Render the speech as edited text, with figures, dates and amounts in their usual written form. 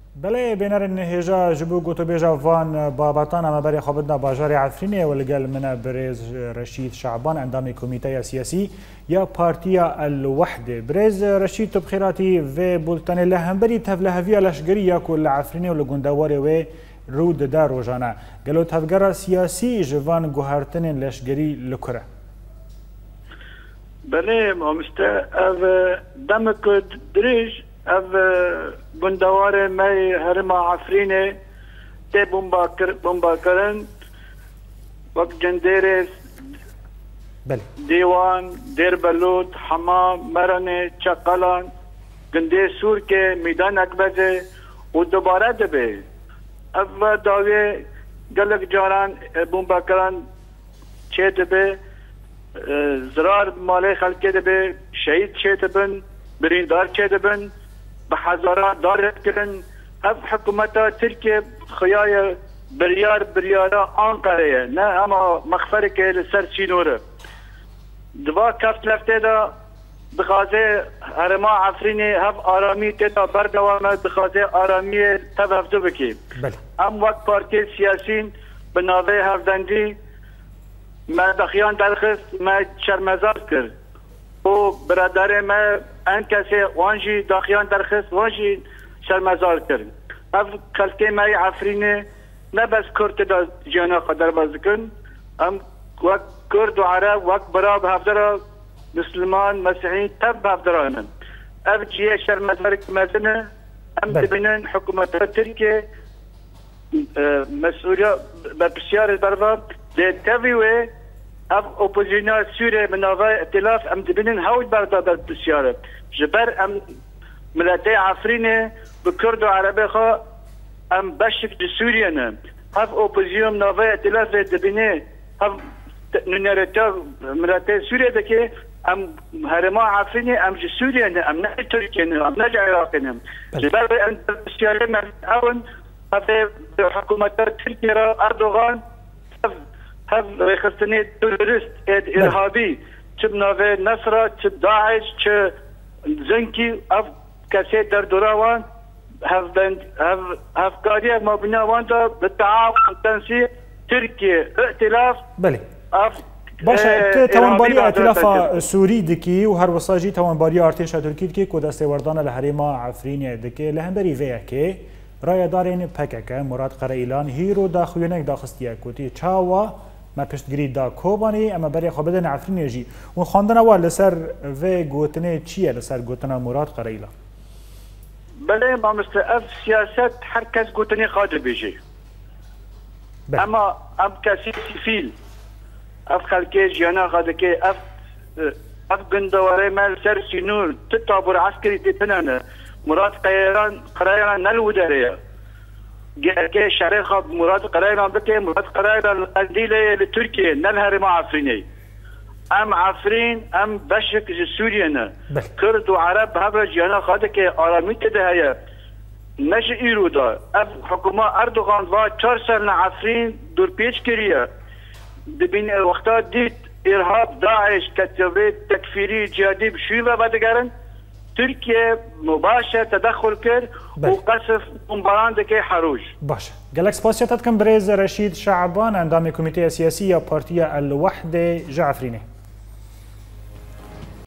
بله بینر هجا جبو گوتو بیجا وان بابطان اما بری خوابدنا باجار عفرینه ولگل من برز رشید شعبان اندام کمیته سیاسی یا پارتیا الوحده. برز رشید تو بخیراتی و بولتن لهمبری تفلهوی لشگری یا کل عفرینه ولگوندواره و رود دا روزانه گلو تفگر سیاسی جوان گوهرتن لشگری لکره. بله مامسته او دمک دریج او گندوار می هرما عفرینه تی بمبا کرن وقت جندیرس دیوان دیر بلوت حمام مرنه چقلان گنده سور که میدان اکبزه و دوباره دبه او داوی گلک جاران بمبا کرن چه دبه زرار مالی خلقه دبه شهید چه دبن بریندار چه دبن به هزاران دارت کرن اف حکومتا ترکیه خیای بریارا آنقره نه اما مخفر که لسر چینوره دوا کفت لفته دا بخوازه هرما عفرینی هف آرامی تیتا بردوامه بخوازه آرامی تب هفتو بکی ام وقت پارتی سیاسین به ناوه هفدندی ما دخیان درخست ما شرمزار کرد و برادر ما ان کسی وانجی داخیان درخست وانجی شرمزار کرد اف خلقه مای عفرینه نه بس کرد دا جانا قدر بازکن ام وقت کرد و عرب وقت براب هفدرا مسلمان مسیحی تب هفدرانن اف جیه شرمزار کمزنه ام دبینن حکومت ترکیه مسئولیت بسیار برباب ده تاویوه اف اپوزیسیون سوریه مناوی ائتلاف ام دبینن هاود بردار بسیاره جبر ام ملتی عفرینه بکرد و عربی خوا ام بشک دی سوریه نه اف اپوزیسیون مناوی ائتلاف دبینه اف نونرتا ملتی سوریه دکه ام هرما عفرینه ام جی سوریه نه ام نه ترکیه نه ام نه عراق نه جبر ام بسیاره من اون اف حکومت ترکیه را اردوغان هف رخصتني تورست ارهابي تبناوي نصرة تب داعش ت زنكي اف كاسي در دوراوان هف قادية مبنى وانتا بالتعاون التنسيق تركيا ائتلاف بله باشه توانباری ائتلاف سوری دکی و هر وساجی توانباری ارتش ترکی دکی کو دستوردان لحرما عفرین دکی لهندری ویا که رای دارین پکک مراد قرائیلان هیرو داخوینک داخستیا کوتی چاوا ما پشتگیری دا کوبانی اما برای خوابدن عفرین جی و خواندن اول لسر و گوتنه چیه لسر گوتنه مراد قرائیلان بله ما مثل اف سیاست هر کس گوتنه خاطر بیجی اما اب کسی سیفیل اف خلقه جیانا خاطر که اف گندواره مال سر سینور تطابر عسکری تتنانه مراد قرائیلان نلو داره که شريخ مراد قرائنا بكي مراد قرائنا الديله لتركيا نلهر مع عفريني ام عفرين ام بشك سوريا كرد وعرب هبرج جانا خادك اراميت ده نش ايرودا اف حكومه اردوغان و 4 سال عفرين دور بيش كريا دبين وقتا ديت ارهاب داعش كتبه تكفيري جهادي بشويه بعدگرن تركيا مباشر تدخل كر وقصف بمباران دكي حروج باشه قالك سباسيتات كم بريز رشيد شعبان اندام كوميتي سياسي بارتيا الوحده جعفريني